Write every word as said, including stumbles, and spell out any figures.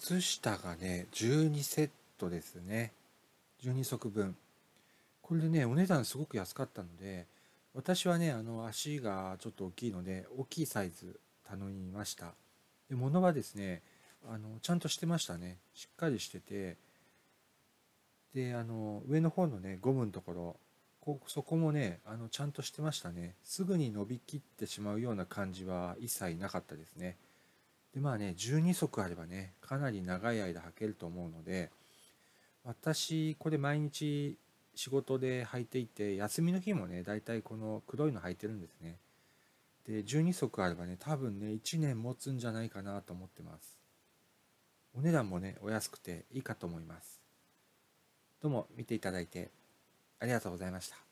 靴下がね、じゅうにセットですね。じゅうに足分。これでね、お値段すごく安かったので、私はね、あの、足がちょっと大きいので、大きいサイズ頼みました。で、物はですね、あの、ちゃんとしてましたね。しっかりしてて、で、あの、上の方のね、ゴムのところ、こそこもね、あの、ちゃんとしてましたね。すぐに伸びきってしまうような感じは一切なかったですね。で、まあね、じゅうに足あればね、かなり長い間履けると思うので、私、これ毎日仕事で履いていて、休みの日もね、だいたいこの黒いの履いてるんですね。で、じゅうに足あればね、多分ね、いちねん持つんじゃないかなと思ってます。お値段もね、お安くていいかと思います。どうも見ていただいてありがとうございました。